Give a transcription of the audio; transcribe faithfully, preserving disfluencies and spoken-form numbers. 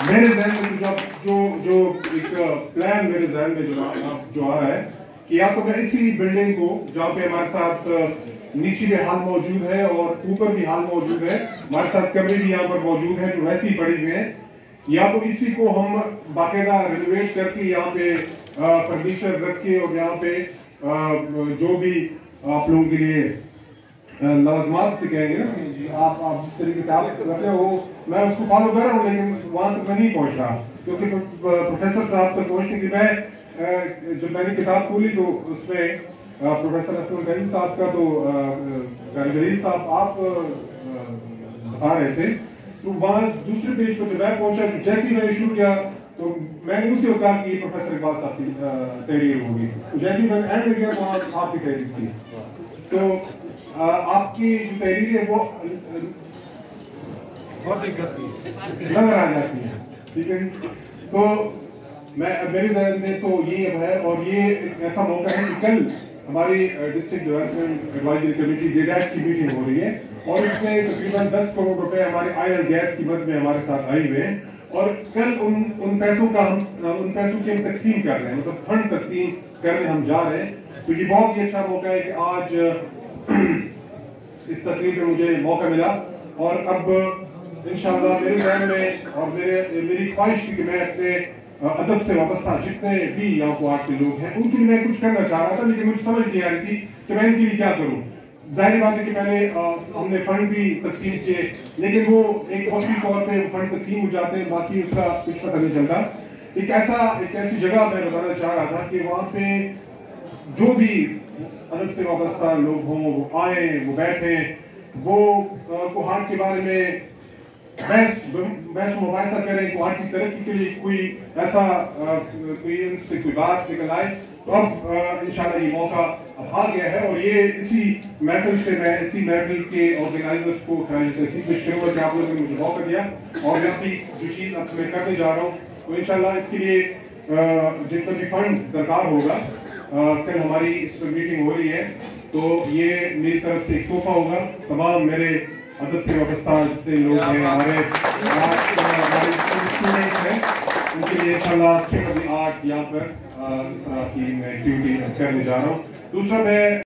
میرے ذہن میں جب جو جو ایک پلان میرے ذہن میں جو جو آ رہا ہے کہ یا تو میں اسی بلڈنگ کو جہاں پہ ہمارے ساتھ نیچے بھی ہال موجود ہے اور اوپر بھی ہال موجود ہے، ہمارے ساتھ کمرے بھی یہاں پر موجود ہیں جو ویسے ہی پڑے ہوئے ہیں، یا تو اسی کو ہم باقاعدہ رینوویٹ کر کے یہاں پہ فرنیچر رکھ کے اور یہاں پہ جو بھی آپ لوگوں کے لیے لوازمات سے کہیں گے نا، آپ آپ جس طریقے سے آپ رکھتے ہیں وہ میں اس کو فالو کر رہا ہوں، لیکن وہاں تک میں نہیں پہنچ رہا کیونکہ پروفیسر صاحب تک پہنچنے کی میں جب میں نے کتاب کھولی تو اس میں پروفیسر اسلم غنی صاحب کا تو جلیل صاحب آپ بتا رہے تھے، تو وہاں دوسرے پیج پر جب میں پہنچا جیسے ہی میں نے شروع کیا تو میں نے اسی وقت کہا کہ یہ پروفیسر اقبال صاحب کی تحریر ہوگی، جیسے ہی میں نے اینڈ میں گیا وہاں آپ کی تحریر تھی، تو آپ کی جو تحریر ہے وہ بہت ہی کرتی ہے، نظر آ جاتی ہے، ٹھیک ہے۔ تو میں میرے ذہن میں تو یہ اب ہے، اور یہ ایک ایسا موقع ہے کہ کل ہماری ڈسٹرکٹ ڈیولپمنٹ ایڈوائزری کمیٹی ڈیڈیش کی میٹنگ ہو رہی ہے اور اس میں تقریباً دس کروڑ روپے ہمارے آئل اور گیس کی مد میں ہمارے ساتھ آئے ہوئے ہیں، اور کل ان ان پیسوں کا ہم ان پیسوں کی ہم تقسیم کر رہے ہیں، مطلب فنڈ تقسیم کرنے ہم جا رہے ہیں، تو یہ بہت ہی اچھا موقع ہے کہ آج اس تقریب میں مجھے موقع ملا، اور اب انشاءاللہ میرے ذہن میں اور میرے میری خواہش کی کہ میں اپنے ادب سے وابستہ جتنے بھی یہاں کو آپ کے لوگ ہیں ان کے لیے میں کچھ کرنا چاہ رہا تھا، لیکن مجھے سمجھ نہیں آ رہی تھی کہ میں ان کے لیے کیا کروں۔ ظاہر بات ہے کہ پہلے ہم نے فنڈ بھی تقسیم کیے، لیکن وہ ایک وسیع طور پہ فنڈ تقسیم ہو جاتے ہیں، باقی اس کا کچھ پتہ نہیں چلتا۔ ایک ایسا ایک ایسی جگہ میں بتانا چاہ رہا تھا کہ وہاں پہ جو بھی ادب سے وابستہ لوگ ہوں وہ آئیں، وہ بیٹھیں، وہ کوہاٹ کے بارے میں بحث بحث و مباحثہ کریں، کوہاٹ کی ترقی کے لیے کوئی ایسا کوئی ان سے کوئی بات نکل آئے، تو اب انشاءاللہ یہ موقع اب آ گیا ہے، اور یہ اسی محفل سے میں اسی محفل کے آرگنائزرز کو خراج تحسین پیش کروں گا کہ آپ لوگوں نے مجھے موقع دیا، اور یہاں بھی جو چیز اب میں کرنے جا رہا ہوں تو انشاءاللہ اس کے لیے جتنا بھی فنڈ درکار ہوگا، کل ہماری اس پر میٹنگ ہو رہی ہے تو یہ میری طرف سے ایک تحفہ ہوگا تمام میرے ادب سے وابستہ جتنے لوگ ہیں، ہمارے ہمارے اسٹوڈنٹس ہیں، ان کے لیے انشاءاللہ اسٹیٹ آف دی آرٹ یہاں پر اس طرح کی میں ایکٹیویٹی کرنے جا رہا ہوں۔ دوسرا میں